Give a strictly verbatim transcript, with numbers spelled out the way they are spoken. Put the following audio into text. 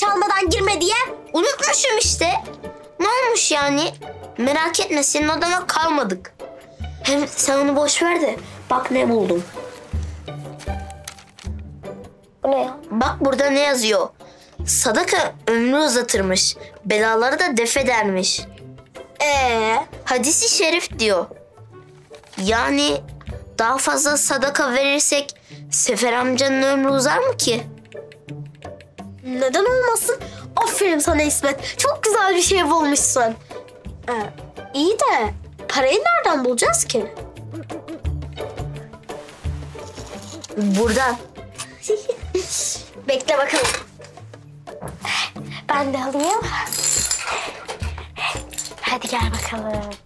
çalmadan girme diye. Unutmuşum işte. Ne olmuş yani? Merak etme, senin odana kalmadık. Hem sen onu boş ver de bak ne buldum. Bu ne ya? Bak burada ne yazıyor? Sadaka ömrü uzatırmış. Belaları da def edermiş. Ee, Hadis-i şerif diyor. Yani daha fazla sadaka verirsek Sefer amcanın ömrü uzar mı ki? neden olmasın? Aferin sana İsmet. Çok güzel bir şey bulmuşsun. Ee, iyi de parayı nereden bulacağız ki? Buradan. Bekle bakalım. Ben de alayım. Hadi gel bakalım.